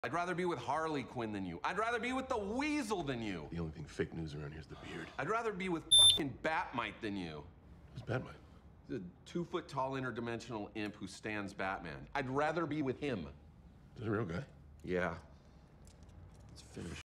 I'd rather be with Harley Quinn than you. I'd rather be with the Weasel than you. The only thing fake news around here is the beard. I'd rather be with fucking Batmite than you. Who's Batmite? The 2-foot-tall interdimensional imp who stands Batman. I'd rather be with him. Is he a real guy? Yeah. Let's finish.